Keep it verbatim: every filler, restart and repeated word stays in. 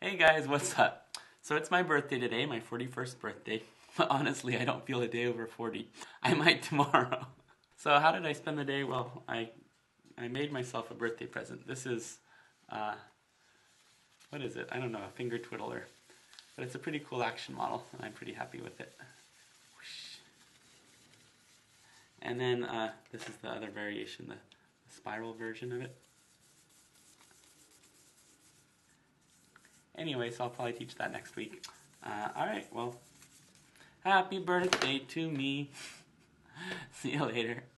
Hey guys, what's up? So it's my birthday today, my forty-first birthday. But honestly, I don't feel a day over forty. I might tomorrow. So how did I spend the day? Well, I I made myself a birthday present. This is, uh, what is it? I don't know, a finger twiddler. But it's a pretty cool action model, and I'm pretty happy with it. Whoosh. And then uh, this is the other variation, the, the spiral version of it. Anyway, so I'll probably teach that next week. Uh, Alright, well, happy birthday to me. See you later.